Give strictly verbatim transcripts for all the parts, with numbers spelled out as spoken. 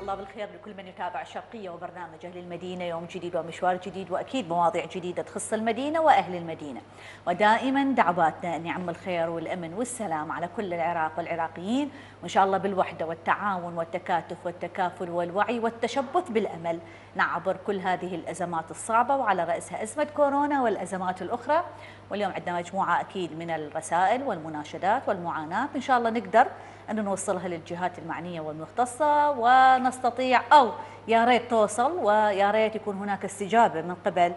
الله بالخير لكل من يتابع الشرقية وبرنامج أهل المدينة. يوم جديد ومشوار جديد وأكيد مواضيع جديدة تخص المدينة وأهل المدينة، ودائما دعواتنا أن يعم الخير والأمن والسلام على كل العراق والعراقيين، وإن شاء الله بالوحدة والتعاون والتكاتف والتكافل والوعي والتشبث بالأمل نعبر كل هذه الأزمات الصعبة، وعلى رأسها أزمة كورونا والأزمات الأخرى. واليوم عندنا مجموعة أكيد من الرسائل والمناشدات والمعاناة إن شاء الله نقدر أن نوصلها للجهات المعنية والمختصة ونستطيع، أو يا ريت توصل ويا ريت يكون هناك استجابة من قبل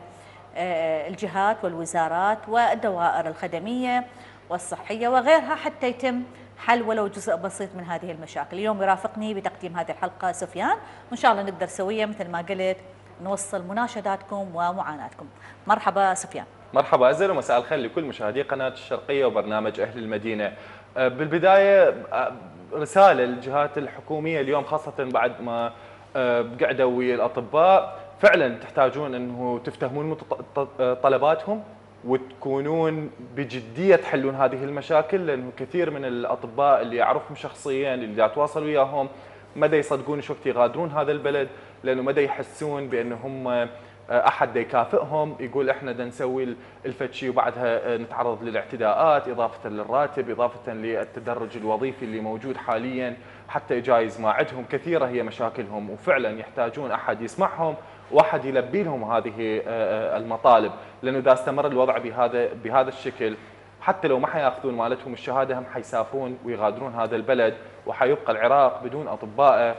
الجهات والوزارات والدوائر الخدمية والصحية وغيرها حتى يتم حل ولو جزء بسيط من هذه المشاكل. اليوم يرافقني بتقديم هذه الحلقة سفيان، وإن شاء الله نقدر سويا مثل ما قلت نوصل مناشداتكم ومعاناتكم. مرحبا سفيان. مرحبا أزل، ومساء الخير لكل مشاهدي قناة الشرقية وبرنامج أهل المدينة. بالبداية رسالة للجهات الحكومية اليوم، خاصة بعد ما قعدوا ويا الأطباء، فعلا تحتاجون أنه تفتهمون طلباتهم وتكونون بجدية تحلون هذه المشاكل، لأنه كثير من الأطباء اللي أعرفهم شخصيا اللي أتواصل وياهم مدى يصدقون شو وقت يغادرون هذا البلد، لأنه مدى يحسون بأنهم احد يكافئهم يقول احنا بدنا نسوي الفتشي وبعدها نتعرض للاعتداءات، اضافه للراتب، اضافه للتدرج الوظيفي اللي موجود حاليا، حتى جايز ما عندهم كثيره هي مشاكلهم، وفعلا يحتاجون احد يسمعهم واحد يلبي لهم هذه المطالب، لانه اذا استمر الوضع بهذا بهذا الشكل حتى لو ما حياخذون مالتهم الشهاده هم حيسافرون ويغادرون هذا البلد، وحيبقى العراق بدون اطباء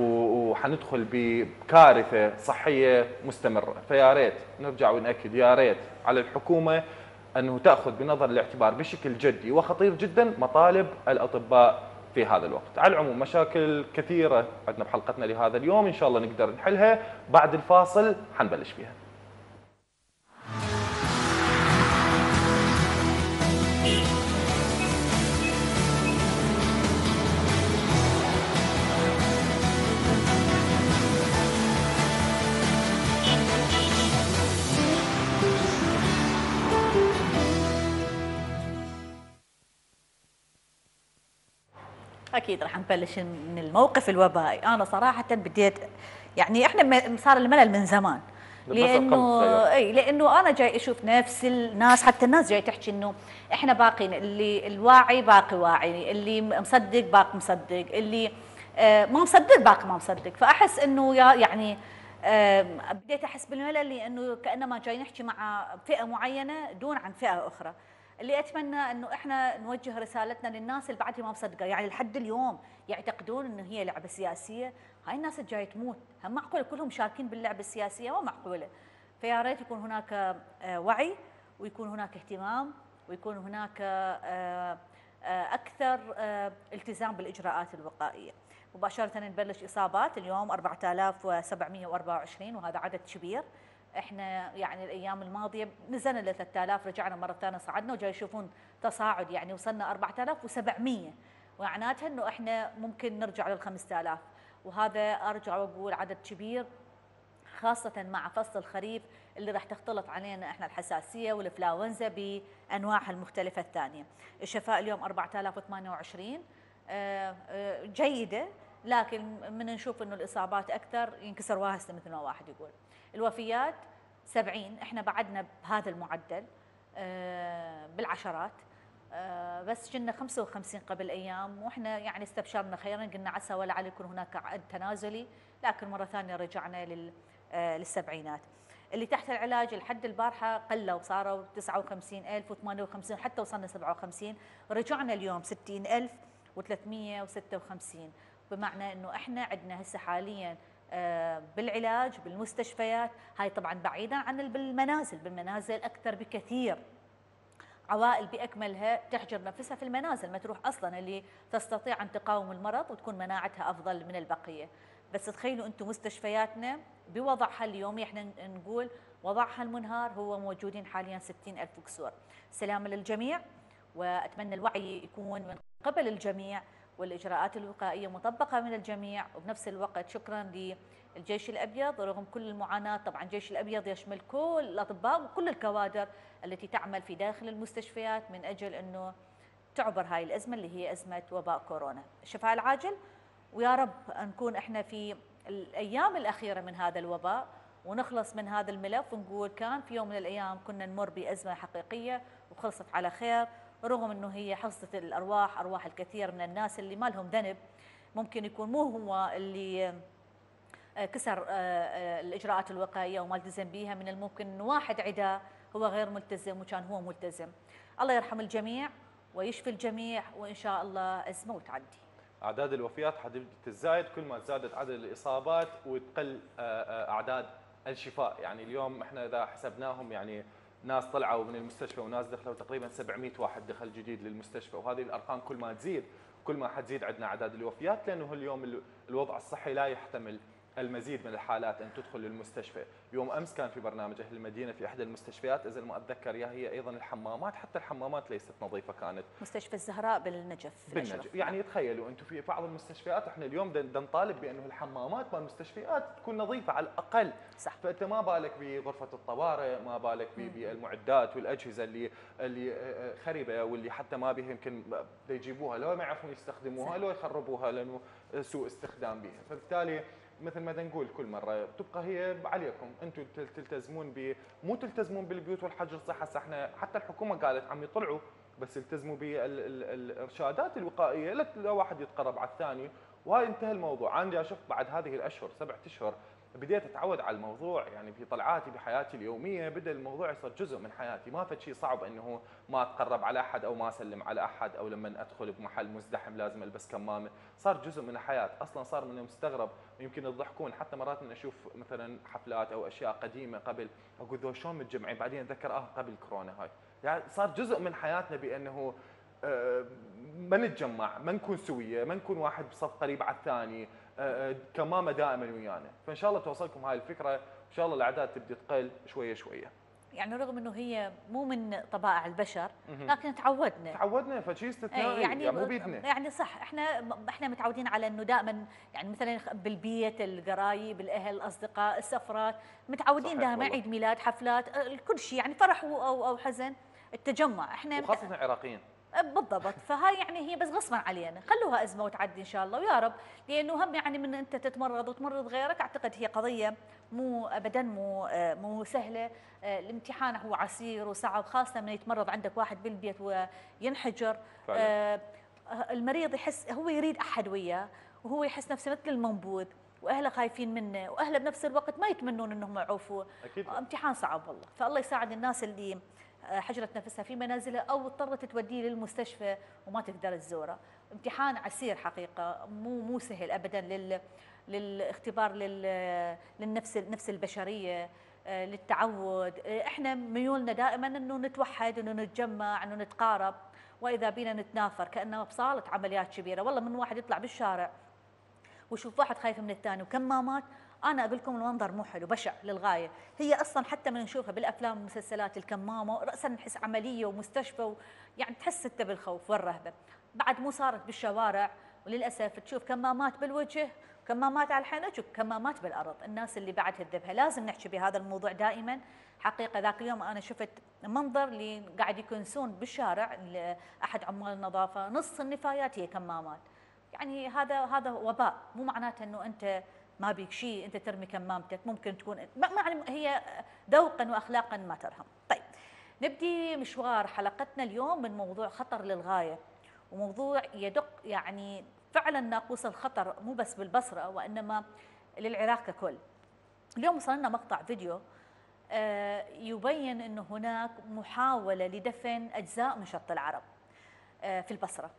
وحندخل بكارثه صحيه مستمره. فيا ريت نرجع ونأكد، يا ريت على الحكومه انه تاخذ بنظر الاعتبار بشكل جدي وخطير جدا مطالب الاطباء في هذا الوقت. على العموم مشاكل كثيره عندنا بحلقتنا لهذا اليوم، ان شاء الله نقدر نحلها. بعد الفاصل حنبلش فيها. أكيد راح نبلش من الموقف الوبائي. أنا صراحة بديت يعني إحنا صار الملل من زمان، لأنه أي لأنه أنا جاي أشوف نفس الناس، حتى الناس جاي تحكي إنه إحنا باقين، اللي الواعي باقي واعي، اللي مصدق باقي مصدق، اللي ما مصدق باقي ما مصدق. فأحس إنه يعني بديت أحس بالملل، لأنه كأنما جاي نحكي مع فئة معينة دون عن فئة أخرى. اللي اتمنى انه احنا نوجه رسالتنا للناس اللي بعدها ما مصدقه، يعني لحد اليوم يعتقدون انه هي لعبه سياسيه. هاي الناس الجايه تموت، هم معقوله كلهم شاركين باللعبه السياسيه؟ ما معقوله. فيا ريت يكون هناك وعي، ويكون هناك اهتمام، ويكون هناك اكثر التزام بالاجراءات الوقائيه. مباشره نبلش اصابات اليوم أربعة آلاف وسبعمئة وأربعة وعشرين، وهذا عدد كبير. احنا يعني الايام الماضيه نزلنا ل ثلاثة آلاف، رجعنا مره ثانيه صعدنا، وجاي يشوفون تصاعد، يعني وصلنا أربعة آلاف وسبعمئة، ومعناتها انه احنا ممكن نرجع لل خمسة آلاف، وهذا ارجع واقول عدد كبير، خاصه مع فصل الخريف اللي راح تختلط علينا احنا الحساسيه والانفلونزا بانواعها المختلفه الثانيه. الشفاء اليوم أربعة آلاف وثمانية وعشرين، جيده، لكن من نشوف انه الاصابات اكثر ينكسر واهسته مثل ما واحد يقول. الوفيات سبعين، احنا بعدنا بهذا المعدل بالعشرات، بس كنا خمسة وخمسين قبل ايام، واحنا يعني استبشرنا خيرا، قلنا عسى ولعل يكون هناك عد تنازلي، لكن مره ثانيه رجعنا للسبعينات. اللي تحت العلاج لحد البارحه قلوا، صاروا تسعة وخمسين ألف وثمانية وخمسين، حتى وصلنا سبعة وخمسين، رجعنا اليوم ستين ألف وثلاثمئة وستة وخمسين، بمعنى انه احنا عندنا هسه حاليا بالعلاج بالمستشفيات. هاي طبعا بعيدا عن بالمنازل، بالمنازل اكثر بكثير، عوائل باكملها تحجر نفسها في المنازل، ما تروح اصلا، اللي تستطيع ان تقاوم المرض وتكون مناعتها افضل من البقيه. بس تخيلوا انتم مستشفياتنا بوضعها اليومي، احنا نقول وضعها المنهار، هو موجودين حاليا ستين ألف وكسور. سلامه للجميع، واتمنى الوعي يكون من قبل الجميع، والإجراءات الوقائية مطبقة من الجميع، وبنفس الوقت شكرا للجيش الأبيض رغم كل المعاناة. طبعا الجيش الأبيض يشمل كل الأطباء وكل الكوادر التي تعمل في داخل المستشفيات من أجل أنه تعبر هاي الأزمة اللي هي أزمة وباء كورونا. الشفاء العاجل، ويا رب نكون احنا في الايام الاخيره من هذا الوباء ونخلص من هذا الملف، ونقول كان في يوم من الايام كنا نمر بازمه حقيقيه وخلصت على خير، رغم انه هي حصدت الارواح، ارواح الكثير من الناس اللي ما لهم ذنب. ممكن يكون مو هو اللي كسر الاجراءات الوقائيه وما التزم بها، من الممكن انه واحد عدا هو غير ملتزم وكان هو ملتزم. الله يرحم الجميع ويشفي الجميع، وان شاء الله ازمه وتعدي. اعداد الوفيات حتزايد كل ما زادت عدد الاصابات وتقل اعداد الشفاء. يعني اليوم احنا اذا حسبناهم يعني ناس طلعوا من المستشفى وناس دخلوا تقريبا سبعمئة واحد دخل جديد للمستشفى، وهذه الارقام كل ما تزيد كل ما حتزيد عندنا اعداد الوفيات، لانه اليوم الوضع الصحي لا يحتمل المزيد من الحالات ان تدخل للمستشفى. يوم امس كان في برنامج اهل المدينه في احدى المستشفيات، اذا ما اتذكر يا هي ايضا الحمامات، حتى الحمامات ليست نظيفه كانت. مستشفى الزهراء بالنجف. بالنجف، يعني تخيلوا انتم في بعض المستشفيات احنا اليوم بدنا نطالب بانه الحمامات مال المستشفيات تكون نظيفه على الاقل. صح. فانت ما بالك بغرفه الطوارئ، ما بالك بالمعدات والاجهزه اللي اللي خربه واللي حتى ما بها يمكن يجيبوها، لو ما يعرفون يستخدموها لو يخربوها لانه سوء استخدام بها. فبالتالي مثل ما نقول كل مره تبقى هي عليكم انتم تلتزمون ب مو تلتزمون بالبيوت والحجر. صح هسه احنا حتى الحكومه قالت عم يطلعوا، بس التزموا بالارشادات الوقائيه، لا واحد يتقرب على الثاني، وهاي انتهى الموضوع. انا اشوف بعد هذه الاشهر سبعة اشهر بديت اتعود على الموضوع، يعني في طلعاتي بحياتي اليوميه بدا الموضوع يصير جزء من حياتي، ما فد شيء صعب انه ما اتقرب على احد او ما اسلم على احد، او لما ادخل بمحل مزدحم لازم البس كمامه، صار جزء من الحياه. اصلا صار من مستغرب يمكن تضحكون، حتى مرات من اشوف مثلا حفلات او اشياء قديمه قبل اقول ذول شلون متجمعين، بعدين اتذكر اه قبل كورونا هاي، يعني صار جزء من حياتنا بانه آه ما نتجمع، ما نكون سويه، ما نكون واحد بصف قريب على الثاني، آه كمامه دائما ويانا. فان شاء الله توصلكم هاي الفكره، ان شاء الله الاعداد تبدي تقل شويه شويه. يعني رغم انه هي مو من طبائع البشر لكن تعودنا تعودنا فشيء استثنائي، يعني, يعني مو بيدنا. يعني صح، احنا احنا متعودين على انه دائما يعني مثلا بالبيت، القرايب، الاهل، الاصدقاء، السفرات، متعودين دائما عيد ميلاد، حفلات، كل شيء يعني فرح او او حزن، التجمع احنا وخاصه العراقيين بالضبط. فهاي يعني هي بس غصبا علينا، خلوها ازمه وتعدي ان شاء الله ويا رب، لانه هم يعني من انت تتمرض وتمرض غيرك، اعتقد هي قضيه مو ابدا مو مو سهله. الامتحان هو عسير وصعب، خاصه من يتمرض عندك واحد بالبيت وينحجر. فعلا. المريض يحس هو يريد احد وياه، وهو يحس نفسه مثل المنبوذ، واهله خايفين منه، واهله بنفس الوقت ما يتمنون انهم يعوفوه. اكيد امتحان صعب والله. فالله يساعد الناس اللي حجرت نفسها في منازلها او اضطرت توديه للمستشفى وما تقدر تزوره. امتحان عسير حقيقه، مو مو سهل ابدا لل للاختبار لل للنفس النفس البشريه، للتعود. احنا ميولنا دائما انه نتوحد، انه نتجمع، انه نتقارب، واذا بينا نتنافر كانه بصاله عمليات كبيره. والله من واحد يطلع بالشارع ويشوف واحد خايف من الثاني وكمامات، انا اقول لكم المنظر مو حلو، بشع للغايه. هي اصلا حتى من نشوفها بالافلام والمسلسلات الكمامه راسا نحس عمليه ومستشفى و... يعني تحس انت بالخوف والرهبه. بعد مو صارت بالشوارع، وللاسف تشوف كمامات بالوجه، كمامات على الحنك، وكمامات بالارض. الناس اللي بعد تذبها لازم نحكي بهذا الموضوع دائما. حقيقه ذاك اليوم انا شفت منظر اللي قاعد يكنسون بالشارع احد عمال النظافه، نص النفايات هي كمامات. يعني هذا هذا وباء، مو معناته انه انت ما بيك شيء انت ترمي كمامتك، ممكن تكون ما هي ذوقا واخلاقا ما ترهم. طيب نبدي مشوار حلقتنا اليوم من موضوع خطر للغايه، وموضوع يدق يعني فعلا ناقوس الخطر، مو بس بالبصره وانما للعراق ككل. اليوم وصل لنا مقطع فيديو يبين انه هناك محاوله لدفن اجزاء من شط العرب في البصره.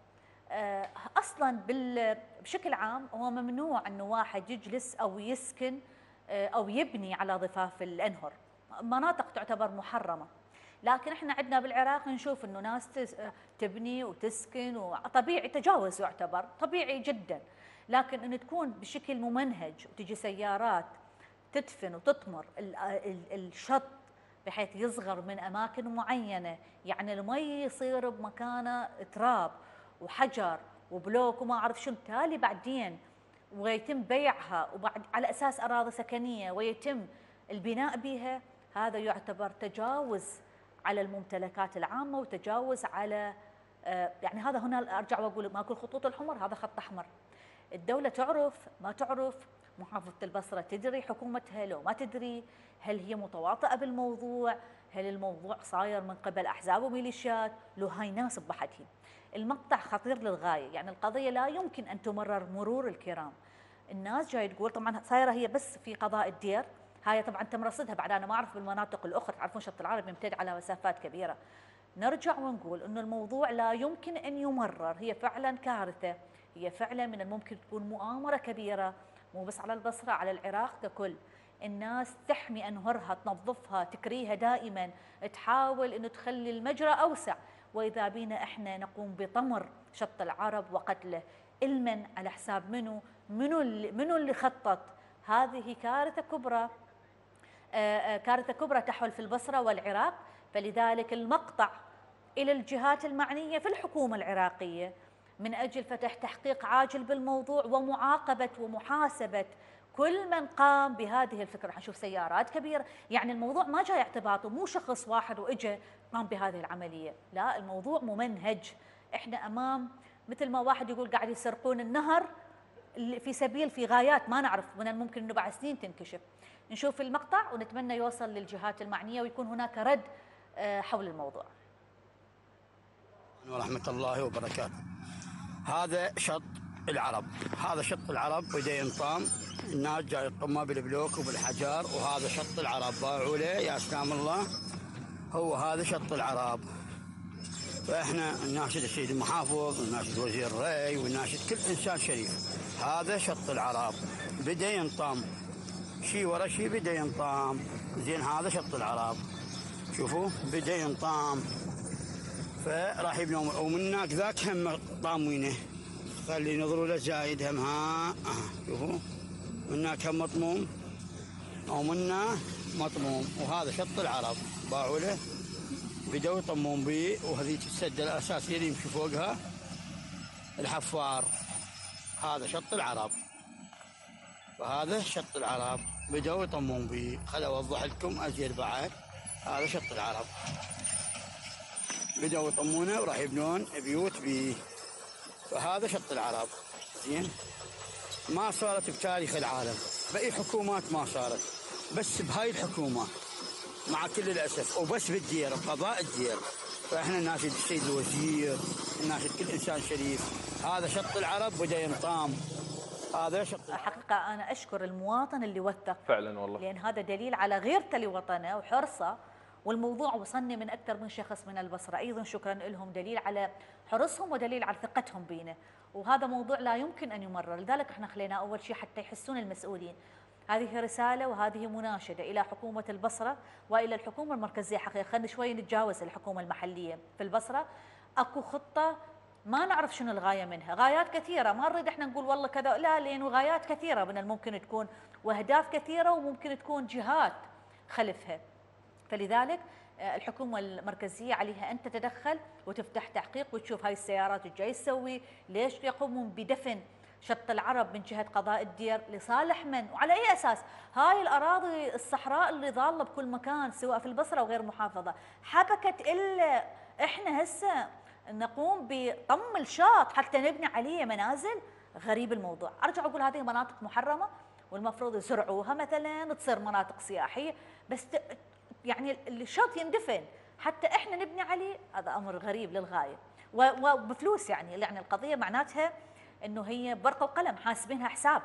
اصلا بشكل عام هو ممنوع انه واحد يجلس او يسكن او يبني على ضفاف الانهر، مناطق تعتبر محرمه. لكن احنا عندنا بالعراق نشوف انه ناس تبني وتسكن، وطبيعي تجاوز يعتبر طبيعي جدا. لكن ان تكون بشكل ممنهج وتجي سيارات تدفن وتطمر الشط بحيث يصغر من اماكن معينه، يعني المي يصير بمكانه تراب وحجر وبلوك وما اعرف شو، تالي بعدين ويتم بيعها وبعد على اساس اراضي سكنيه ويتم البناء بها، هذا يعتبر تجاوز على الممتلكات العامه وتجاوز على آه يعني هذا هنا ارجع واقول ماكو الخطوط الحمر، هذا خط احمر. الدوله تعرف ما تعرف محافظة البصرة تدري حكومتها لو ما تدري؟ هل هي متواطئة بالموضوع؟ هل الموضوع صاير من قبل أحزاب وميليشيات؟ لو هاي ناس بحكي. المقطع خطير للغاية، يعني القضية لا يمكن أن تمرر مرور الكرام. الناس جاي تقول طبعا صايرة هي بس في قضاء الدير، هاي طبعا تم رصدها بعد، أنا ما أعرف بالمناطق الأخرى، تعرفون شط العرب يمتد على مسافات كبيرة. نرجع ونقول أنه الموضوع لا يمكن أن يمرر، هي فعلا كارثة، هي فعلا من الممكن تكون مؤامرة كبيرة، مو بس على البصرة، على العراق ككل. الناس تحمي أنهرها، تنظفها، تكريها دائما، تحاول أنه تخلي المجرى أوسع، وإذا بينا إحنا نقوم بطمر شط العرب وقتله. علما على حساب منو؟ منو اللي, منو اللي خطط؟ هذه كارثة كبرى، كارثة كبرى تحول في البصرة والعراق. فلذلك المقطع إلى الجهات المعنية في الحكومة العراقية من أجل فتح تحقيق عاجل بالموضوع ومعاقبة ومحاسبة كل من قام بهذه الفكرة. حنشوف سيارات كبيرة، يعني الموضوع ما جاي اعتباطه، مو شخص واحد وإجا قام بهذه العملية، لا، الموضوع ممنهج. إحنا أمام مثل ما واحد يقول قاعد يسرقون النهر في سبيل في غايات ما نعرف، من الممكن أنه بعد سنين تنكشف. نشوف المقطع ونتمنى يوصل للجهات المعنية ويكون هناك رد حول الموضوع. ورحمة الله وبركاته. هذا شط العرب، هذا شط العرب بدا ينطام، الناس جاي يطموا بالبلوك وبالحجر، وهذا شط العرب باعوا له يا سلام الله، هو هذا شط العرب. فاحنا نناشد السيد المحافظ ونناشد وزير الري ونناشد كل انسان شريف، هذا شط العرب بدا ينطام، شي ورا شي بدا ينطام. زين هذا شط العرب شوفوا بدا ينطام، فراح يبنون، ومن هناك ذاك هم طاموينه، خلي ينظروا له زايد هم، ها شوفوا من هناك هم مطموم ومنا مطموم. وهذا شط العرب باعوا له، بدوا يطمون به، وهذيك السده الاساسيه اللي يمشي فوقها الحفار. هذا شط العرب، وهذا شط العرب بدوا يطمون به. خل اوضح لكم ازيد بعد، هذا شط العرب بدوا يطمونه وراح يبنون بيوت به. فهذا شط العرب. زين ما صارت بتاريخ العالم، باي حكومات ما صارت، بس بهاي الحكومه مع كل الاسف، وبس بالدير بقضاء الدير. فاحنا نناشد السيد الوزير، نناشد كل انسان شريف، هذا شط العرب بدا ينطام، هذا شط العرب. حقيقه انا اشكر المواطن اللي وثق فعلا والله، لان هذا دليل على غيرته لوطنه وحرصه، والموضوع وصلني من اكثر من شخص من البصره، ايضا شكرا لهم، دليل على حرصهم ودليل على ثقتهم بينا، وهذا موضوع لا يمكن ان يمرر. لذلك احنا خلينا اول شيء حتى يحسون المسؤولين. هذه رساله وهذه مناشده الى حكومه البصره والى الحكومه المركزيه. حقيقه خلينا شوي نتجاوز الحكومه المحليه في البصره. اكو خطه ما نعرف شنو الغايه منها، غايات كثيره، ما نريد احنا نقول والله كذا، لا، لانه غايات كثيره من الممكن تكون، واهداف كثيره، وممكن تكون جهات خلفها. فلذلك الحكومة المركزية عليها أن تتدخل وتفتح تحقيق وتشوف هاي السيارات الجاي تسوي، ليش يقومون بدفن شط العرب من جهة قضاء الدير، لصالح من وعلى أي أساس؟ هاي الأراضي الصحراء اللي ضالة بكل مكان سواء في البصرة وغير محافظة حبكت، إلا إحنا هسه نقوم بطم الشاط حتى نبني عليه منازل. غريب الموضوع. أرجع أقول هذه مناطق محرمة والمفروض يزرعوها مثلا تصير مناطق سياحية، بس يعني الشاط يندفن حتى احنا نبني عليه، هذا امر غريب للغايه وبفلوس. يعني يعني القضيه معناتها انه هي برقه وقلم حاسبينها حساب.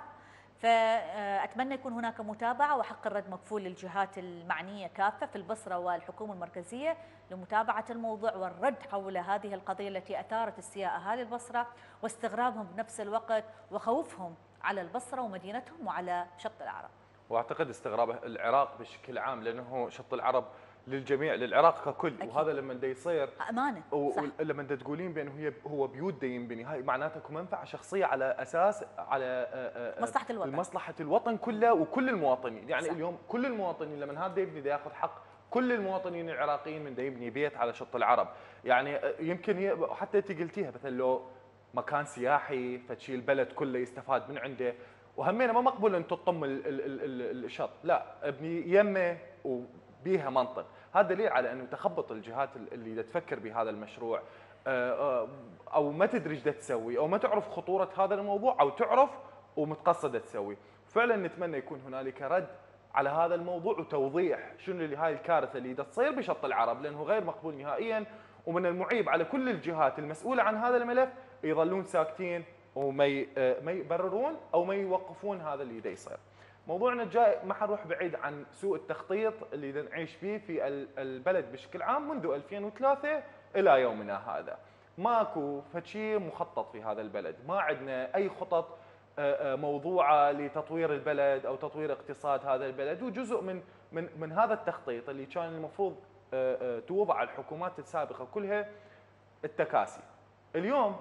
فاتمنى يكون هناك متابعه وحق الرد مكفول للجهات المعنيه كافه في البصره والحكومه المركزيه لمتابعه الموضوع والرد حول هذه القضيه التي اثارت استياء اهالي البصره واستغرابهم بنفس الوقت وخوفهم على البصره ومدينتهم وعلى شط العرب. واعتقد استغراب العراق بشكل عام، لانه شط العرب للجميع، للعراق ككل، أكيد. وهذا لما دا يصير امانه صح. ولما دا تقولين بانه هي هو بيوت دا ينبني، هاي معناتها منفعه شخصيه على اساس على مصلحه الوطن، مصلحه الوطن كله وكل المواطنين. يعني صح. اليوم كل المواطنين لما هذا يبني دا ياخذ حق كل المواطنين العراقيين من دا يبني بيت على شط العرب. يعني يمكن حتى انت قلتيها مثلا لو مكان سياحي فتشيل البلد كله يستفاد من عنده، وهمينا ما مقبول ان تطم الشط، لا، ابني يمه وبيها منطق. هذا دليل على انه تخبط الجهات اللي تفكر بهذا المشروع، او ما تدري ايش تسوي، او ما تعرف خطوره هذا الموضوع، او تعرف ومتقصده تسوي. فعلا نتمنى يكون هنالك رد على هذا الموضوع وتوضيح شنو اللي هاي الكارثه اللي تصير بشط العرب، لانه غير مقبول نهائيا، ومن المعيب على كل الجهات المسؤوله عن هذا الملف يظلون ساكتين وما ما يبررون او ما يوقفون هذا اللي دا يصير. موضوعنا الجاي ما حنروح بعيد عن سوء التخطيط اللي دا نعيش فيه في البلد بشكل عام منذ ألفين وثلاثة الى يومنا هذا. ماكو فشي مخطط في هذا البلد، ما عندنا اي خطط موضوعه لتطوير البلد او تطوير اقتصاد هذا البلد، وجزء من من من هذا التخطيط اللي كان المفروض توضع الحكومات السابقه كلها التكاسي. اليوم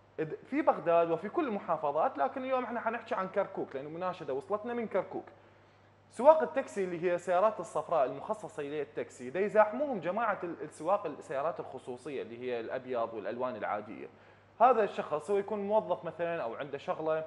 في بغداد وفي كل المحافظات، لكن اليوم احنا حنحكي عن كركوك لانه مناشده وصلتنا من كركوك. سواق التاكسي اللي هي السيارات الصفراء المخصصه للتاكسي دا يزاحموهم جماعه السواق السيارات الخصوصيه اللي هي الابيض والالوان العاديه. هذا الشخص هو يكون موظف مثلا او عنده شغله،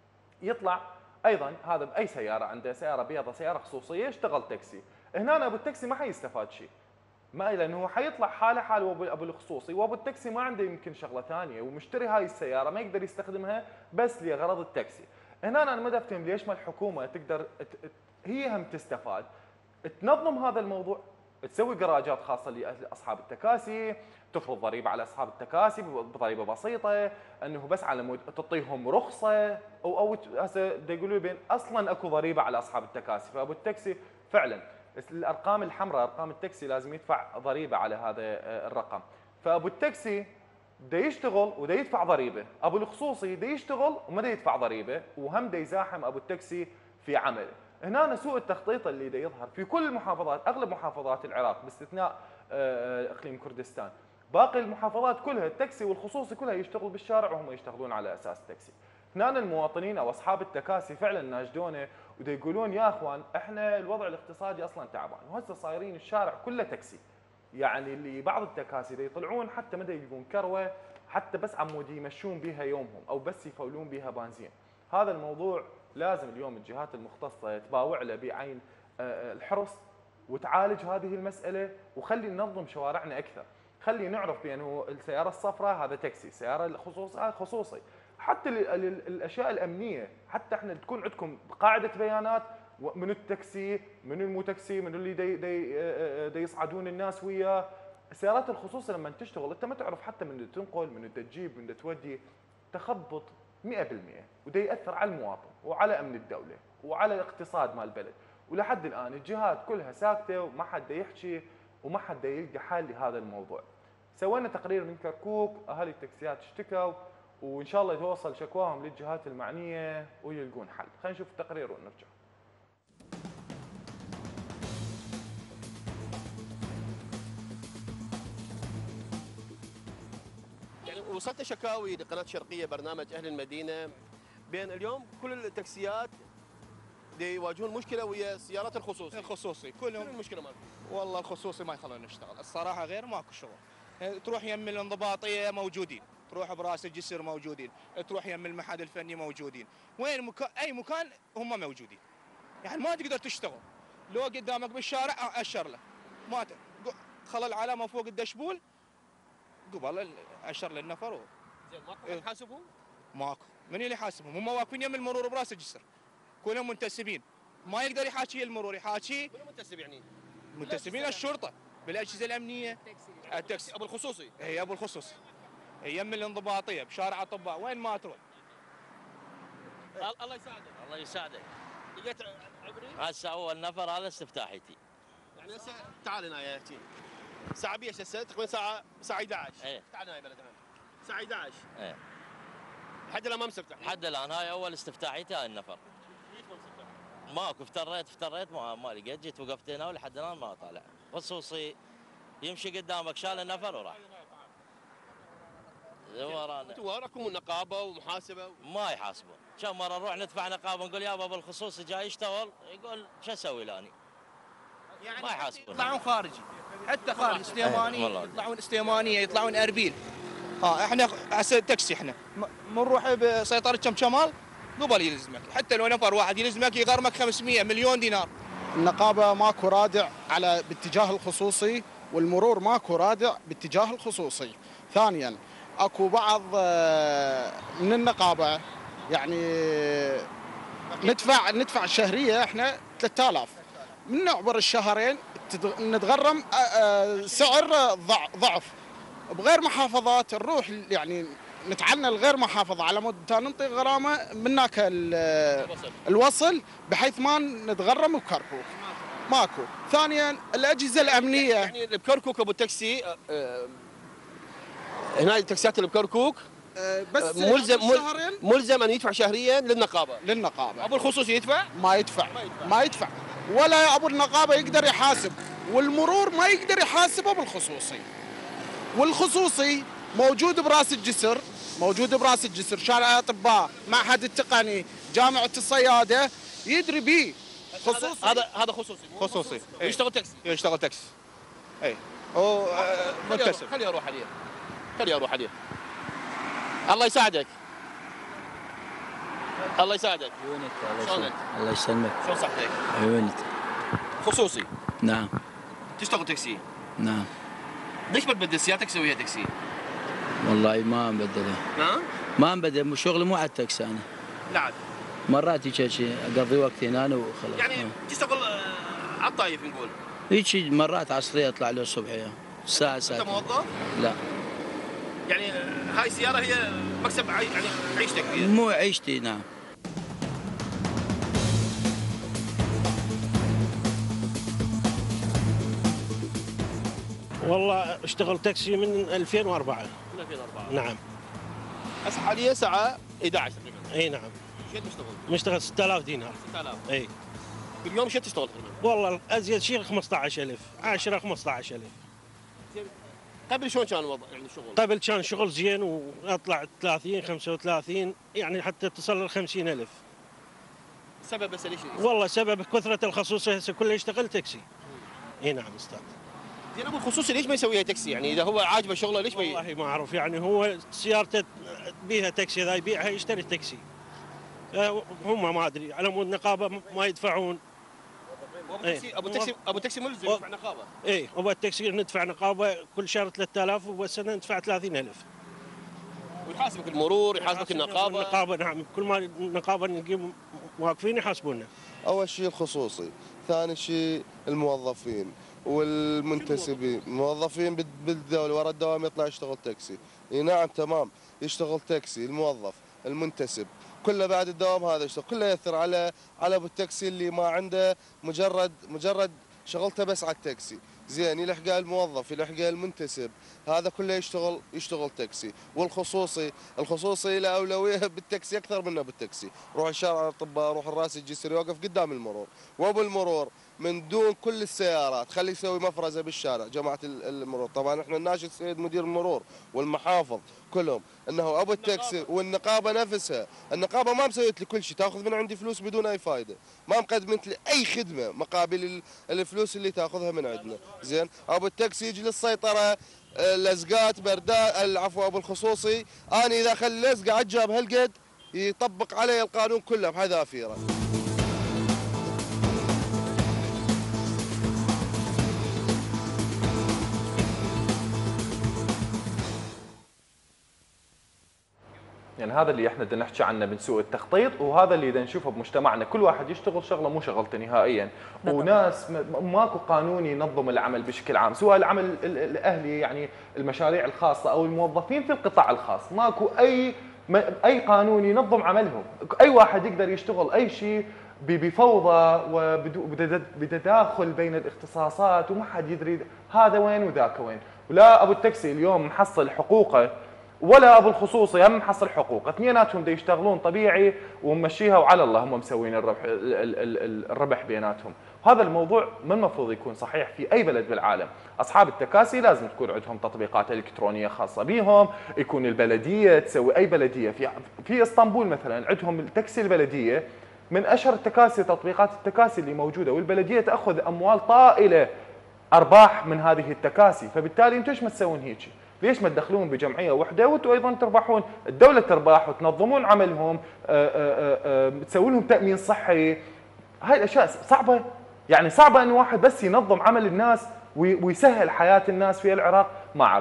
يطلع ايضا هذا باي سياره، عنده سياره بيضاء سياره خصوصيه يشتغل تاكسي. هنا ابو التاكسي ما حيستفاد شيء، ما لانه حيطلع حاله حال ابو الخصوصي، وابو التاكسي ما عنده يمكن شغله ثانيه ومشتري هاي السياره ما يقدر يستخدمها بس لغرض التاكسي. هنا انا ما افهم ليش ما الحكومه تقدر هي هم تستفاد، تنظم هذا الموضوع، تسوي جراجات خاصه لاصحاب التكاسي، تفرض ضريبه على اصحاب التكاسي بضريبه بسيطه، انه بس على مود تعطيهم رخصه او او هسه يقولوا بين اصلا اكو ضريبه على اصحاب التكاسي، فابو التاكسي فعلا الارقام الحمراء ارقام التاكسي لازم يدفع ضريبه على هذا الرقم، فابو التاكسي دا يشتغل ودا يدفع ضريبه، ابو الخصوصي دا يشتغل وما دا يدفع ضريبه وهم دا يزاحم ابو التاكسي في عمله. هنا سوء التخطيط اللي دا يظهر في كل المحافظات، اغلب محافظات العراق باستثناء اقليم كردستان، باقي المحافظات كلها التاكسي والخصوصي كلها يشتغل بالشارع وهم يشتغلون على اساس تاكسي. هنا المواطنين او اصحاب التكاسي فعلا ناشدونه ودا يقولون يا اخوان احنا الوضع الاقتصادي اصلا تعبان، وهسه صايرين الشارع كله تاكسي. يعني اللي بعض التكاسي دا يطلعون حتى ما دا يلقون كروه حتى بس عمود يمشون بها يومهم او بس يفولون بها بنزين. هذا الموضوع لازم اليوم الجهات المختصه تباوع له بعين الحرص وتعالج هذه المساله، وخلي ننظم شوارعنا اكثر، خلي نعرف بانه السياره الصفراء هذا تاكسي، السياره الخصوصي هذا خصوصي، حتى الاشياء الامنيه، حتى احنا تكون عندكم قاعده بيانات من التاكسي، من المو تاكسي، من اللي دي دي دي يصعدون الناس وياه. السيارات الخصوصيه لما تشتغل انت ما تعرف حتى من تنقل، من تجيب، من تودي، تخبط مئة بالمئة، وده ياثر على المواطن وعلى امن الدوله وعلى الاقتصاد مال البلد. ولحد الان الجهات كلها ساكته وما حد يحكي وما حد يلقى حل لهذا الموضوع. سوينا تقرير من كركوك، اهالي التاكسيات اشتكوا وان شاء الله توصل شكواهم للجهات المعنيه ويلقون حل. خلينا نشوف التقرير ونرجع. يعني وصلت شكاوي لقناه الشرقيه برنامج اهل المدينه بين اليوم كل التاكسيات دي يواجهون مشكله ويا السيارات الخصوصي. الخصوصي كلهم المشكله مالهم. والله الخصوصي ما يخلون نشتغل، الصراحه غير ماكو شغل. تروح يم الانضباطيه موجودين، تروح براس الجسر موجودين، تروح يم المعهد الفني موجودين، وين مكان اي مكان هم موجودين. يعني ما تقدر تشتغل، لو قدامك بالشارع اشر له، ما خلى العلامه فوق الدشبول قبل اشر للنفر. زين ماكو حد يحاسبهم؟ ماكو، من اللي يحاسبهم؟ هم واقفين يم المرور براس الجسر. كلهم منتسبين، ما يقدر يحاكي المرور، يحاكي منو منتسب يعني؟ منتسبين الشرطه بالاجهزه الامنيه. التاكسي ابو الخصوصي. اي ابو الخصوصي. يم الانضباطيه بشارع اطباء، وين ما تروح. الله يساعدك. الله يساعدك. لقيت عبري؟ هسه اول نفر هذا استفتاحيتي. يعني هسه تعال هنا يا اختي. الساعة بيش هسه تقريبا ساعة ساعة احد عشر. ايه. تعال هاي بلد هاي. الساعة احد عشر. ايه. لحد الان ما مستفتح. لحد الان هاي اول استفتاحيتي هاي النفر. ماكو، افتريت افتريت ما ما لقيت، جيت وقفت هنا ولحد الان ما طالع. خصوصي يمشي قدامك شال النفر وراح. ورانا. انتم وراكم النقابة ومحاسبة. ما يحاسبون، كم مرة نروح ندفع نقابة نقول يابا بالخصوصي جاي يشتغل، يقول شو اسوي لاني؟ يعني ما يحاسبون. يطلعون خارجي، حتى خارج استيماني، والله. يطلعون استيمانيه، يطلعون اربيل. ها احنا هسه تاكسي احنا بنروح بسيطره كم شمال قبل يلزمك، حتى لو نفر واحد يلزمك يغرمك خمسمئة مليون دينار. النقابه ماكو رادع على باتجاه الخصوصي، والمرور ماكو رادع باتجاه الخصوصي. ثانيا اكو بعض من النقابه يعني ندفع ندفع الشهريه احنا ثلاثة آلاف، من نعبر الشهرين نتغرم سعر ضعف. بغير محافظات نروح يعني نتعنى الغير محافظه على مود ننطي غرامه من هناك الوصل، بحيث ما نتغرم بكركوك. ماكو. ثانيا الاجهزه الامنيه، يعني بكركوك ابو التاكسي هنا التاكسيات اللي بكركوك بس ملزم ملزم ان يدفع شهريا للنقابه. للنقابه. ابو الخصوصي يدفع؟ ما يدفع. ما يدفع, ما يدفع. ولا ابو النقابه يقدر يحاسب، والمرور ما يقدر يحاسب ابو الخصوصي. والخصوصي موجود براس الجسر، موجود براس الجسر، شارع الاطباء، معهد التقني، جامعه الصياده، يدري بيه. خصوصي هذا هذا خصوصي خصوصي يشتغل تاكسي يشتغل تاكسي اي هو مكتسب. خليه اروح عليه خليه اروح عليه الله يساعدك الله يساعدك. عيونك شلونك؟ الله يسلمك. شلون صحتك؟ عيونك. خصوصي. نعم. تشتغل تاكسي؟ نعم. ليش ما تبدل سيارتك تسويها تاكسي؟ والله ما مبدلها. نعم؟ ما مبدل، شغلي مو على التاكسي انا. لا عاد. مرات هيك اقضي وقت هنا وخلاص. يعني تشتغل على الطايف نقول. هيك مرات عصريه اطلع له الصبح الساعه ساعه. انت موظف؟ لا. يعني هاي السياره هي مكسب عي... يعني عيشتك فيها؟ مو عيشتي. نعم. والله اشتغل تاكسي من ألفين وأربعة. من ألفين وأربعة. نعم. هسه حاليا ساعه إحدى عشرة تقريبا. اي نعم. شو تشتغل؟ مشتغل ستة آلاف دينار. ستة آلاف. اي. باليوم شو تشتغل تقريبا؟ والله ازيد شيء خمسة عشر ألف، عشرة خمسة عشر ألف. قبل شلون كان الوضع يعني الشغل؟ قبل كان شغل زين واطلع ثلاثين خمسة وثلاثين، يعني حتى تصل ل خمسين ألف. السبب بس ليش؟ والله سبب كثرة الخصوصي هسه كله يشتغل تاكسي. اي نعم استاذ. زين ابو الخصوصي ليش ما يسويها تاكسي؟ يعني اذا هو عاجبه شغله ليش ما ي... والله ما اعرف، يعني هو سيارته بيها تاكسي، اذا يبيعها يشتري تاكسي. هم ما ادري على مود نقابه ما يدفعون. ابو تاكسي ابو تاكسي ابو تاكسي ملزم يدفع نقابه. اي ابو التاكسي ندفع نقابه كل شهر ثلاثة آلاف والسنه ندفع ثلاثين ألف. ويحاسبك المرور، يحاسبك النقابه. النقابه نعم، كل ما النقابه نقيم واقفين يحاسبونا. اول شيء الخصوصي، ثاني شيء الموظفين والمنتسبين. الموظفين بالدوله ورا الدوام يطلع يشتغل تاكسي. اي نعم تمام، يشتغل تاكسي الموظف المنتسب كله بعد الدوام هذا يشتغل، كله ياثر على على ابو التاكسي اللي ما عنده مجرد مجرد شغلته بس على التاكسي. زين يلحقه الموظف، يلحقه المنتسب، هذا كله يشتغل يشتغل تاكسي. والخصوصي، الخصوصي له اولويه بالتاكسي اكثر منه بالتاكسي. روح الشارع الاطباء، روح الراس الجسر يوقف قدام المرور، وابو المرور من دون كل السيارات خلي يسوي مفرزه بالشارع. جماعه المرور طبعا احنا نناشد السيد مدير المرور والمحافظ كلهم انه ابو التاكسي والنقابه نفسها، النقابه ما مسويت لي كل شيء، تاخذ من عندي فلوس بدون اي فائده، ما مقدمت لي اي خدمه مقابل الفلوس اللي تاخذها من عندنا. زين ابو التاكسي يجي للسيطره، لزقات برداء، العفو ابو الخصوصي، انا اذا اخلي لزقه عجاب هالقد يطبق علي القانون كله بحذافيره. يعني هذا اللي احنا بدنا نحكي عنه من سوء التخطيط، وهذا اللي بدنا نشوفه بمجتمعنا، كل واحد يشتغل شغله مو شغلته نهائيا، وناس ماكو قانون ينظم العمل بشكل عام، سواء العمل الاهلي يعني المشاريع الخاصه او الموظفين في القطاع الخاص، ماكو اي اي قانون ينظم عملهم، اي واحد يقدر يشتغل اي شيء بفوضى وبتداخل بين الاختصاصات، وما حد يدري هذا وين وذاك وين. ولا ابو التاكسي اليوم محصل حقوقه ولا ابو الخصوصي هم محصل حقوقه، اثنيناتهم دا يشتغلون طبيعي وممشيها وعلى الله هم مسوين الربح الربح بيناتهم. هذا الموضوع ما المفروض يكون صحيح في اي بلد بالعالم. اصحاب التكاسي لازم تكون عندهم تطبيقات الكترونيه خاصه بهم، يكون البلديه تسوي، اي بلديه في في اسطنبول مثلا عندهم التاكسي البلديه من اشهر التكاسي، تطبيقات التكاسي اللي موجوده، والبلديه تاخذ اموال طائله ارباح من هذه التكاسي، فبالتالي انتم ليش ما تسوون هيك؟ ليش ما تدخلون بجمعيه وحده وانتم ايضا تربحون؟ الدوله تربح وتنظمون عملهم، تسوون لهم تامين صحي. هاي الاشياء صعبه، يعني صعبه ان واحد بس ينظم عمل الناس ويسهل حياه الناس في العراق، ما اعرف.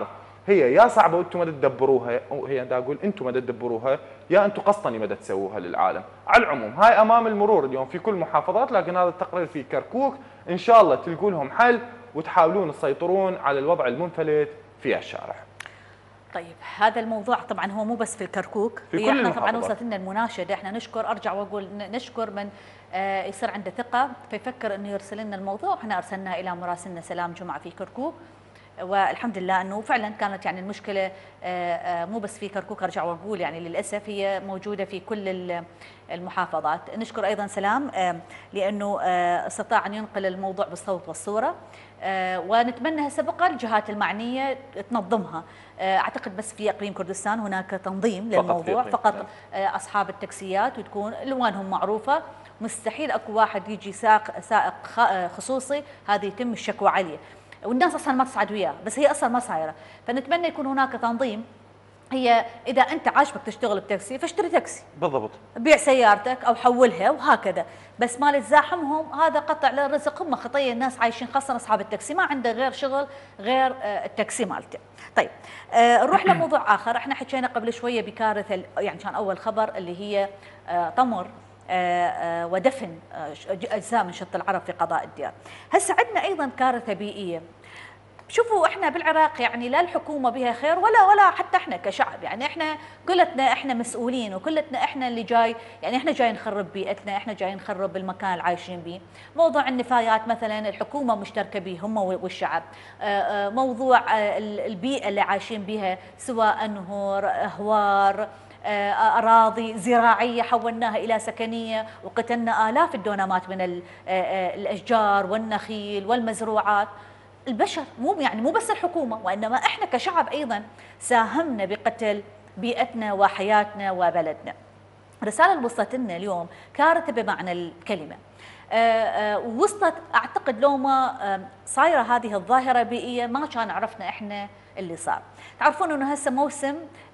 هي يا صعبه وانتم ما تدبروها، او هي دا اقول انتم ما تدبروها، يا انتم قصدني ما تسووها للعالم. على العموم هاي امام المرور اليوم في كل محافظات، لكن هذا التقرير في كركوك، ان شاء الله تلقوا لهم حل وتحاولون تسيطرون على الوضع المنفلت في الشارع. طيب هذا الموضوع طبعا هو مو بس في الكركوك، في هي كل احنا المحافظات. طبعا وصلت لنا المناشده، احنا نشكر ارجع واقول نشكر من آه يصير عنده ثقه فيفكر انه يرسل لنا الموضوع، احنا ارسلناه الى مراسلنا سلام جمعه في كركوك، والحمد لله انه فعلا كانت يعني المشكله مو بس في كركوك، ارجع واقول يعني للاسف هي موجوده في كل المحافظات. نشكر ايضا سلام لانه استطاع ان ينقل الموضوع بالصوت والصوره، ونتمنى هسه بقى الجهات المعنيه تنظمها. اعتقد بس في اقليم كردستان هناك تنظيم للموضوع، فقط اصحاب التاكسيات وتكون الوانهم معروفه، مستحيل اكو واحد يجي سائق سائق خصوصي هذه يتم الشكوى عليه، والناس اصلا ما تصعد وياه، بس هي اصلا ما صايره، فنتمنى يكون هناك تنظيم. هي اذا انت عاجبك تشتغل بتاكسي فاشتري تاكسي بالضبط، بيع سيارتك او حولها وهكذا، بس ما تزاحمهم، هذا قطع للرزق، هم خطيه الناس عايشين، خاصه اصحاب التاكسي ما عنده غير شغل غير التاكسي مالته. طيب نروح لموضوع اخر، احنا حكينا قبل شويه بكارثه يعني كان اول خبر اللي هي طمر ودفن اجزاء من شط العرب في قضاء الديار. هسه عندنا ايضا كارثه بيئيه. شوفوا احنا بالعراق يعني لا الحكومه بها خير ولا ولا حتى احنا كشعب، يعني احنا كلتنا احنا مسؤولين، وكلتنا احنا اللي جاي يعني احنا جاي نخرب بيئتنا، احنا جاي نخرب المكان اللي عايشين به. موضوع النفايات مثلا الحكومه مشتركه به هم والشعب، موضوع البيئه اللي عايشين بها سواء انهر اهوار أراضي زراعية حولناها إلى سكنية، وقتلنا آلاف الدونامات من الأشجار والنخيل والمزروعات. البشر مو يعني مو بس الحكومة، وإنما إحنا كشعب أيضا ساهمنا بقتل بيئتنا وحياتنا وبلدنا. الرسالة اللي وصلت لنا اليوم كارثة بمعنى الكلمة. وصلت أعتقد لو ما صايرة هذه الظاهرة البيئية ما كان عرفنا إحنا اللي صار. تعرفون انه هسه موسم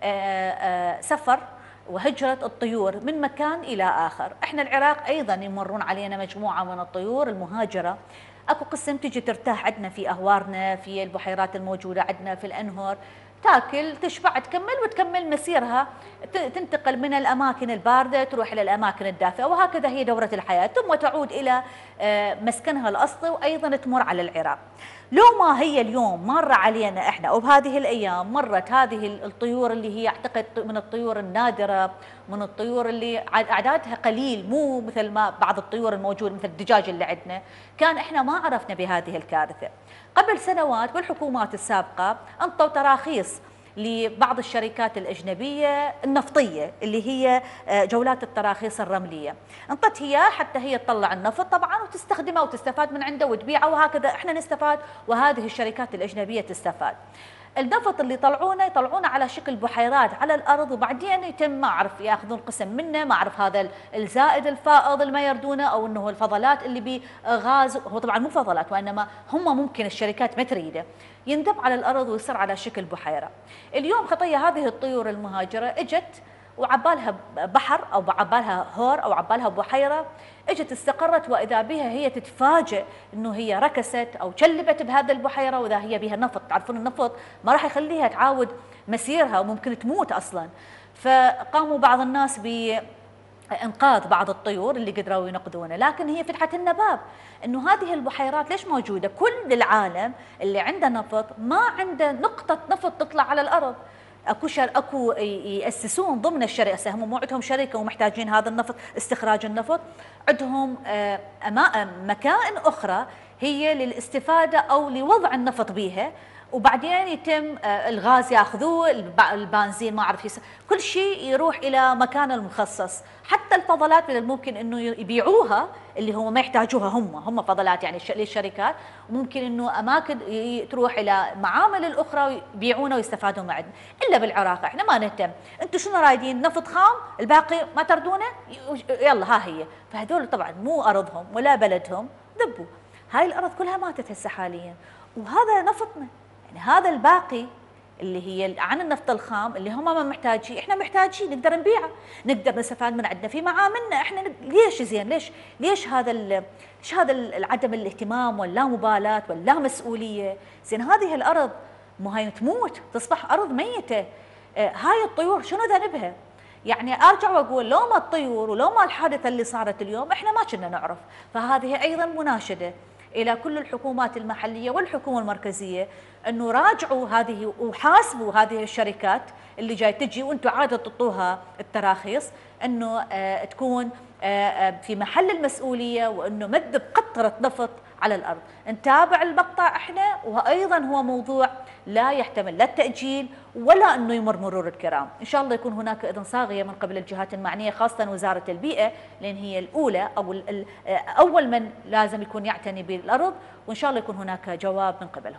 سفر وهجرة الطيور من مكان إلى آخر، احنا العراق أيضا يمرون علينا مجموعة من الطيور المهاجرة، اكو قسم تجي ترتاح عندنا في أهوارنا، في البحيرات الموجودة عندنا، في الأنهر، تاكل تشبع تكمل وتكمل مسيرها، تنتقل من الأماكن الباردة تروح إلى الأماكن الدافئة، وهكذا هي دورة الحياة، ثم تعود إلى مسكنها الأصلي وأيضا تمر على العراق. لو ما هي اليوم مر علينا احنا او بهذه الايام مرت هذه الطيور اللي هي اعتقد من الطيور النادره، من الطيور اللي اعدادها قليل، مو مثل ما بعض الطيور الموجوده مثل الدجاج اللي عندنا، كان احنا ما عرفنا بهذه الكارثه. قبل سنوات بالحكومات السابقه انطوا تراخيص لبعض الشركات الأجنبية النفطية اللي هي جولات التراخيص الرملية، انطت هي حتى هي تطلع النفط طبعا وتستخدمه وتستفاد من عنده وتبيعه، وهكذا احنا نستفاد وهذه الشركات الأجنبية تستفاد. النفط اللي يطلعونه يطلعونه على شكل بحيرات على الارض، وبعدين يتم ما اعرف ياخذون قسم منه، ما اعرف هذا الزائد الفائض اللي ما يردونه او انه الفضلات اللي بغاز، هو طبعا مو فضلات وانما هم ممكن الشركات ما تريده، يندب على الارض ويصير على شكل بحيره. اليوم خطيه هذه الطيور المهاجره اجت وعبالها بحر او عبالها هور او عبالها بحيره، اجت استقرت واذا بها هي تتفاجئ انه هي ركست او شلبت بهذا البحيره، واذا هي بها نفط، تعرفون النفط ما راح يخليها تعاود مسيرها وممكن تموت اصلا. فقاموا بعض الناس بانقاذ بعض الطيور اللي قدروا ينقذونه، لكن هي فتحت لنا باب انه هذه البحيرات ليش موجوده؟ كل العالم اللي عنده نفط ما عنده نقطه نفط تطلع على الارض. اكو شر اكو ياسسون ضمن الشركه، هم مو عندهم شركه ومحتاجين هذا النفط استخراج النفط، عندهم مكائن اخرى هي للاستفاده او لوضع النفط بها، وبعدين يتم الغاز ياخذوه، البنزين ما اعرف يس... كل شيء يروح الى مكانه المخصص، حتى الفضلات من الممكن انه يبيعوها اللي هم ما يحتاجوها، هم هم فضلات يعني للشركات، وممكن انه اماكن تروح الى معامل الاخرى ويبيعونه ويستفادون معنا. الا بالعراق احنا ما نهتم، انتم شنو رايدين؟ نفط خام، الباقي ما تردونه، يلا ها هي. فهذول طبعا مو ارضهم ولا بلدهم، ذبوا هاي الارض كلها ماتت هسه حاليا، وهذا نفطنا. يعني هذا الباقي اللي هي عن النفط الخام اللي هم ما محتاجين، احنا محتاجين نقدر نبيعه، نقدر نستفاد من عندنا في معاملنا احنا. ليش زين ليش ليش هذا ليش هذا العدم الاهتمام واللا مبالاه واللا مسؤوليه؟ زين هذه الارض مو هاي تموت تصبح ارض ميته. آه هاي الطيور شنو ذنبها؟ يعني ارجع واقول لو ما الطيور ولو ما الحادثه اللي صارت اليوم احنا ما كنا نعرف. فهذه ايضا مناشده الى كل الحكومات المحليه والحكومه المركزيه انه راجعوا هذه وحاسبوا هذه الشركات اللي جاي تجي وانتم عاده تعطوها التراخيص، انه آه تكون آه في محل المسؤوليه، وانه مد بقطره نفط على الارض. نتابع المقطع احنا، وايضا هو موضوع لا يحتمل لا التاجيل ولا انه يمر مرور الكرام. ان شاء الله يكون هناك اذن صاغيه من قبل الجهات المعنيه، خاصه وزاره البيئه، لان هي الاولى او اول من لازم يكون يعتني بالارض، وان شاء الله يكون هناك جواب من قبلهم.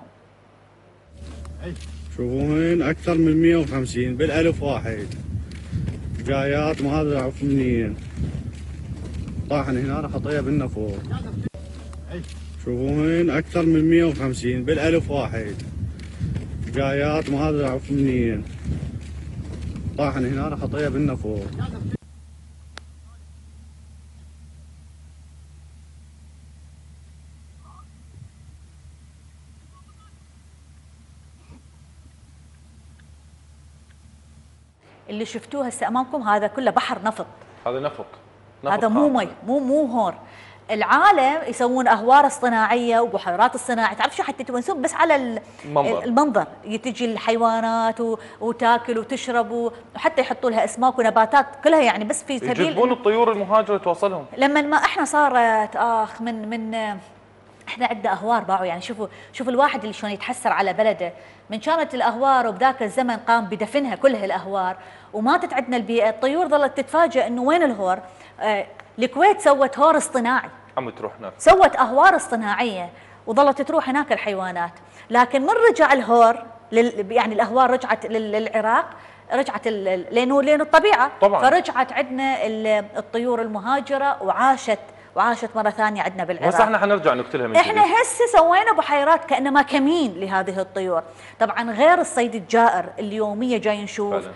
شوفون اكثر من مئة وخمسين بالالف واحد جايات ما ادري اعرف منين، طاحن هنا راح اطيها بالنفور. شوفون اكثر من مئة وخمسين بالالف واحد جايات ما ادري اعرف منين، طاحن هنا راح اطيها بالنفور. اللي شفتوه هسه امامكم هذا كله بحر نفط. هذا نفط, نفط هذا مو مي، مو مو هور. العالم يسوون اهوار اصطناعيه وبحيرات اصطناعيه، تعرف شو حتى تونسون بس على المنظر, المنظر. تجي الحيوانات وتاكل وتشرب، وحتى يحطوا لها اسماك ونباتات كلها، يعني بس في سبيل يجذبون الطيور المهاجره توصلهم. لما ما احنا صارت اخ من من احنا عندنا اهوار باعوا، يعني شوفوا شوفوا الواحد اللي شلون يتحسر على بلده. من كانت الاهوار وبذاك الزمن قام بدفنها كلها الاهوار وماتت عندنا البيئه، الطيور ظلت تتفاجئ انه وين الهور؟ آه الكويت سوت هور اصطناعي، عم تروح هناك، سوت اهوار اصطناعيه وظلت تروح هناك الحيوانات. لكن من رجع الهور لل يعني الاهوار رجعت للعراق، رجعت لانه لانه الطبيعه طبعا. فرجعت عندنا الطيور المهاجره وعاشت وعاشت مره ثانيه عندنا بالعراق. بس احنا حنرجع نقتلها من احنا هسه سوينا بحيرات كانما كمين لهذه الطيور. طبعا غير الصيد الجائر اللي يوميا جاي نشوف فعلا.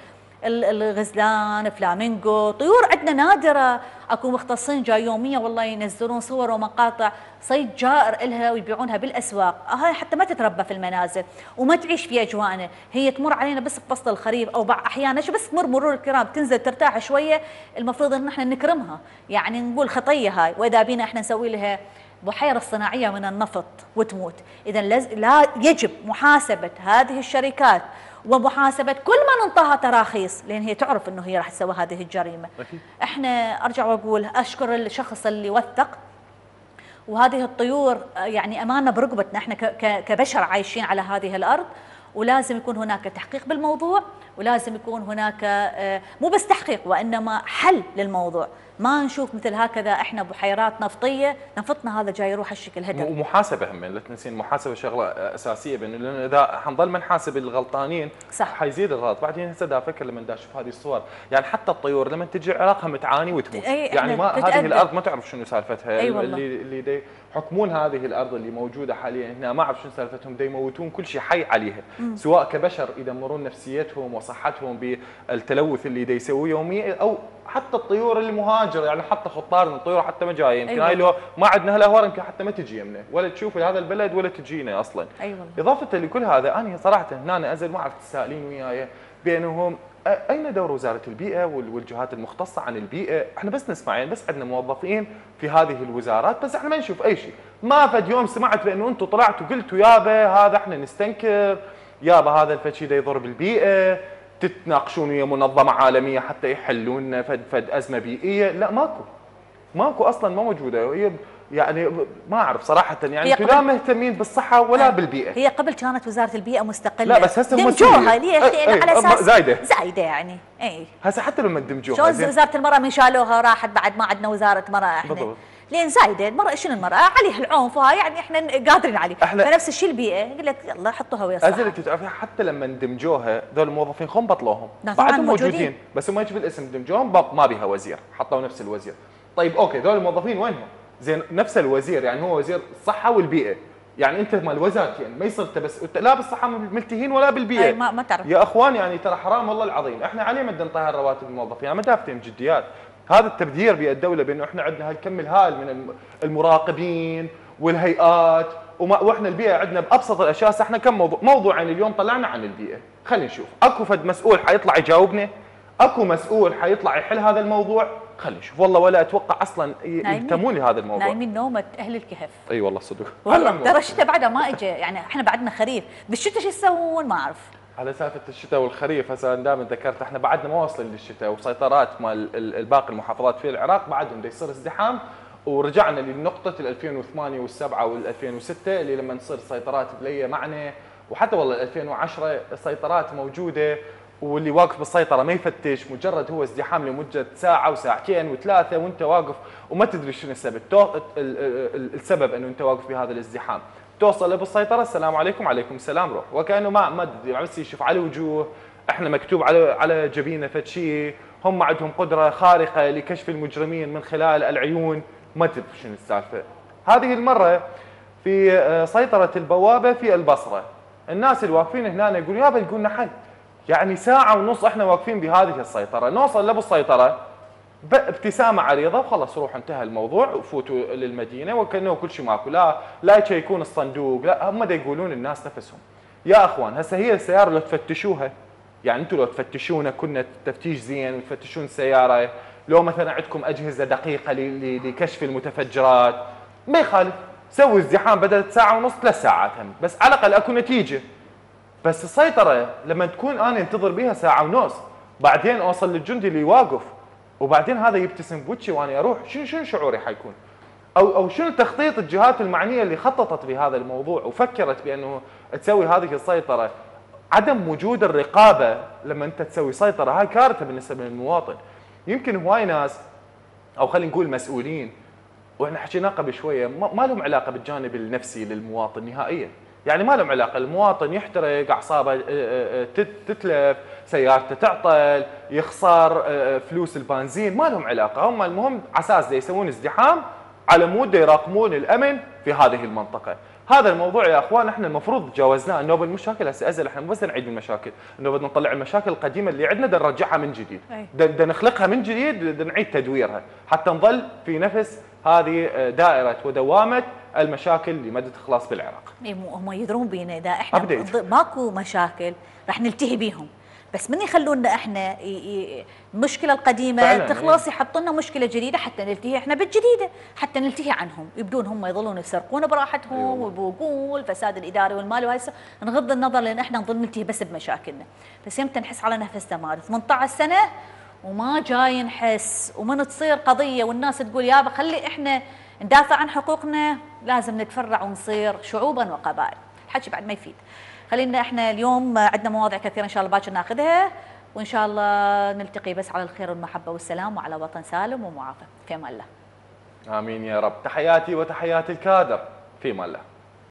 الغزلان، فلامينغو، طيور عندنا نادره، اكو مختصين جاي يوميا والله ينزلون صور ومقاطع صيد جائر الها ويبيعونها بالاسواق. هاي حتى ما تتربى في المنازل وما تعيش في اجواءنا، هي تمر علينا بس بفصل الخريف او بعض احيانا بس تمر مرور الكرام، تنزل ترتاح شويه. المفروض ان احنا نكرمها، يعني نقول خطيه هاي، واذا بينا احنا نسوي لها بحيره صناعيه من النفط وتموت. اذا لا يجب محاسبه هذه الشركات ومحاسبه كل من انطاها تراخيص، لان هي تعرف انه هي راح تسوي هذه الجريمه. أكيد. احنا ارجع واقول اشكر الشخص اللي وثق، وهذه الطيور يعني امانه برقبتنا احنا كبشر عايشين على هذه الارض، ولازم يكون هناك تحقيق بالموضوع، ولازم يكون هناك مو بس تحقيق وانما حل للموضوع. ما نشوف مثل هكذا احنا بحيرات نفطيه نفطنا هذا جاي يروح الشكل هدر. ومحاسبه هم لا تنسين، محاسبه شغله اساسيه، بانه اذا حنضل ما نحاسب الغلطانين صح حيزيد الغلط. بعدين هسه دا افكر لما دا اشوف هذه الصور، يعني حتى الطيور لما تجي عراقها متعاني وتموت، يعني ما هذه الارض ما تعرف شنو سالفتها. أي اللي اللي دي حكمون هذه الارض اللي موجوده حاليا هنا ما اعرف شنو سالفتهم، دا يموتون كل شيء حي عليها، م. سواء كبشر يدمرون نفسيتهم وصحتهم بالتلوث اللي دا يسويه يوميا، او حتى الطيور المهاجره، يعني حتى خطارنا الطيور حتى ما جايه، يمكن هاي لو ما عندنا هالاهوار يمكن حتى ما تجي يمنا ولا تشوف هذا البلد ولا تجينا اصلا. أيوة. اضافه لكل هذا انا صراحه هنا انزل ما اعرف تسائلين وياي بانهم اين دور وزاره البيئه والجهات المختصه عن البيئه؟ احنا بس نسمع، يعني بس عندنا موظفين في هذه الوزارات، بس احنا ما نشوف اي شيء. ما فد يوم سمعت بانه انتم طلعتوا قلتوا يابا هذا احنا نستنكر، يابا هذا الفشي ده يضر بالبيئه، تتناقشون ويا منظمه عالميه حتى يحلون لنا فد فد ازمه بيئيه. لا ماكو ماكو اصلا، ما موجوده. هي يعني ما اعرف صراحه، يعني انتم لا مهتمين بالصحه ولا آه. بالبيئه. هي قبل كانت وزاره البيئه مستقله، لا بس هسه دمجوها ليه؟ أي على اساس زايده زايده يعني. اي هسه حتى لما دمجوها شلون وزاره المراه من شالوها راحت بعد ما عندنا وزاره مراه احنا بالضبط. لين زايده المراه، شنو المراه عليها العنف وهاي، يعني احنا قادرين عليه. فنفس الشيء البيئه، يقول لك يلا حطوها ويا الصحه. ازلك تعرفي حتى لما دمجوها ذول الموظفين خم بطلوهم بعدهم موجودين. موجودين بس هم يجي بالاسم دمجوهم ما بيها وزير، حطوا نفس الوزير. طيب اوكي ذول الموظفين وينهم؟ زين نفس الوزير، يعني هو وزير الصحه والبيئه، يعني انت مال وزارتين يعني ما يصير انت بس لا بالصحه ملتهين ولا بالبيئه. ما, ما تعرف يا اخوان، يعني ترى حرام والله العظيم، احنا عليه مد نطيها الرواتب الموظفين، يعني ما دافتهم جديات. هذا التبذير بالدوله بانه احنا عندنا هالكم الهائل من المراقبين والهيئات وما واحنا البيئه عندنا بابسط الاشياء. احنا كم موضوع موضوعين اليوم طلعنا عن البيئه، خلينا نشوف اكو فد مسؤول حيطلع يجاوبنا، اكو مسؤول حيطلع يحل هذا الموضوع، خلينا نشوف. والله ولا اتوقع اصلا يهتمون لهذا الموضوع. نايمين نومه اهل الكهف. اي أيوة والله صدق. والله ترى الشتاء بعده ما اجى، يعني احنا بعدنا خريف، بالشتاء شو يسوون ما اعرف. على سالفه الشتاء والخريف هسه دائما ذكرت احنا بعدنا ما واصلين للشتاء، وسيطرات مال الباقي المحافظات في العراق بعدهم يصير ازدحام، ورجعنا لنقطه ال ألفين وثمانية والسبعة وال ألفين وستة اللي لما تصير سيطرات بليه معنا، وحتى والله ال ألفين وعشرة السيطرات موجوده، واللي واقف بالسيطره ما يفتش، مجرد هو ازدحام لمده ساعه وساعتين وثلاثه وانت واقف وما تدري شنو السبب، السبب انه انت واقف بهذا الازدحام. توصل بالسيطره السلام عليكم وعليكم السلام روح، وكانه ما ما بس يشوف على وجوه احنا مكتوب على على جبينه فد شيء، هم عندهم قدره خارقه لكشف المجرمين من خلال العيون، ما تدري شنو السالفه. هذه المره في سيطره البوابه في البصره، الناس اللي واقفين هنا يقولون يابا لقوا لنا حل، يعني ساعه ونص احنا واقفين بهذه السيطره، نوصل لابو السيطره بابتسامه عريضه وخلص روح انتهى الموضوع وفوتوا للمدينه وكانه كل شيء ماكو، لا لا يشيكون الصندوق، لا هم دا يقولون الناس نفسهم. يا اخوان هسه هي السياره لو تفتشوها، يعني انتم لو تفتشونا كنا تفتيش زين وتفتشون السياره، لو مثلا عندكم اجهزه دقيقه لكشف المتفجرات ما يخالف، سوي ازدحام بدل ساعه ونص ثلاث ساعات هم، بس على الاقل اكو نتيجه. بس السيطره لما تكون انا انتظر بيها ساعه ونص، بعدين اوصل للجندي اللي واقف وبعدين هذا يبتسم بوجهي وانا اروح، شنو شنو شعوري حيكون؟ او او شنو تخطيط الجهات المعنيه اللي خططت بهذا الموضوع وفكرت بانه تسوي هذه السيطره؟ عدم وجود الرقابه لما انت تسوي سيطره هاي كارثه بالنسبه للمواطن. يمكن هواي ناس او خلينا نقول مسؤولين، واحنا حكينا قبل شويه، ما لهم علاقه بالجانب النفسي للمواطن نهائيا، يعني ما لهم علاقه، المواطن يحترق، اعصابه تتلف، سيارته تعطل، يخسر فلوس البنزين، ما لهم علاقه، هم المهم على اساس يسوون ازدحام على مود يراقبون الامن في هذه المنطقه. هذا الموضوع يا اخوان احنا المفروض تجاوزناه، انه بالمشاكل هسه ازل احنا مو بس نعيد المشاكل، انه بدنا نطلع المشاكل القديمه اللي عندنا بدنا نرجعها من جديد، بدنا نخلقها من جديد، بدنا نعيد تدويرها حتى نظل في نفس هذه دائره ودوامه المشاكل اللي ما تخلص بالعراق. اي هم يدرون بينا اذا احنا ماكو مشاكل راح نلتهي بيهم، بس من يخلونا احنا المشكله القديمه تخلص يحطوا لنا مشكله جديده حتى نلتهي احنا بالجديده، حتى نلتهي عنهم، يبدون هم يظلون يسرقون براحتهم ويبوقون الفساد الاداري والمالي، وهي نغض النظر لان احنا نظل نلتهي بس بمشاكلنا، بس يمتى نحس على نفسنا مال ثمانية عشر سنه وما جاي نحس، ومن تصير قضيه والناس تقول يابا خلي احنا ندافع عن حقوقنا لازم نتفرع ونصير شعوبا وقبائل، الحكي بعد ما يفيد. خلينا احنا اليوم عندنا مواضيع كثيره ان شاء الله باكر ناخذها، وان شاء الله نلتقي بس على الخير والمحبه والسلام وعلى وطن سالم ومعافى، في امان الله. امين يا رب. تحياتي وتحيات الكادر، في امان الله.